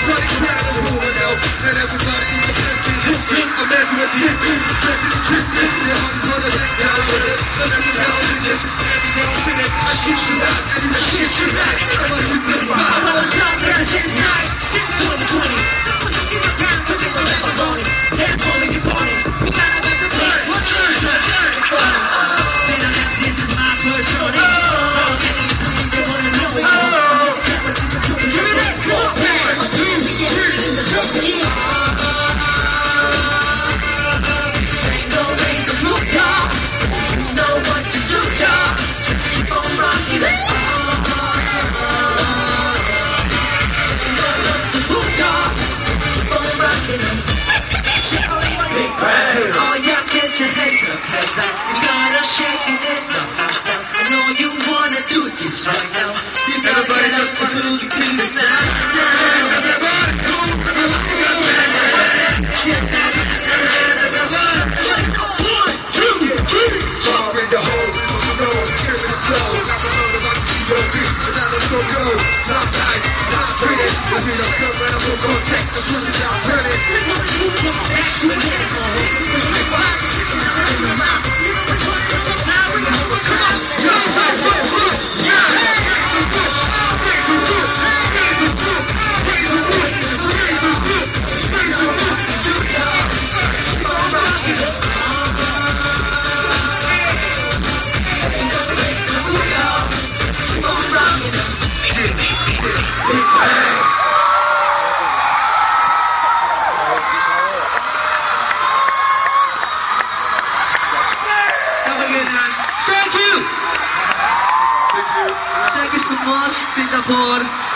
Everybody trying to rule it out, and everybody is listen. Imagine what these people dressing and twisting. Their hearts on the next time with us. But every now and then, every now and then, I kiss you out, and I kiss you back. Everybody was just fine. I was out there since night, 2020. Give a pound to make the level going. Damn, calling you phony. We got about to play. What is that? This is my first shorty. They wanna know it. Give me that 4, 1, 2, 3, in the zone. Ain't no way to move, y'all. So you know what to do, y'all. Just keep on rocking it. Ain't no way to move, y'all. Just keep on rocking it. Big Prix. All y'all get your hands up, heads up. You gotta shake it in the house now. I know you wanna do this right now. You gotta get up and move to the sound. Everybody, move. One, two, three. Far in the hole, you know, give it a slow. Not the road about to see your beat, but I don't so go. Stop nice, stop pretty. I mean, I'm coming, I'm gonna go take the twist it down, turn it. Thank you so much, Singapore.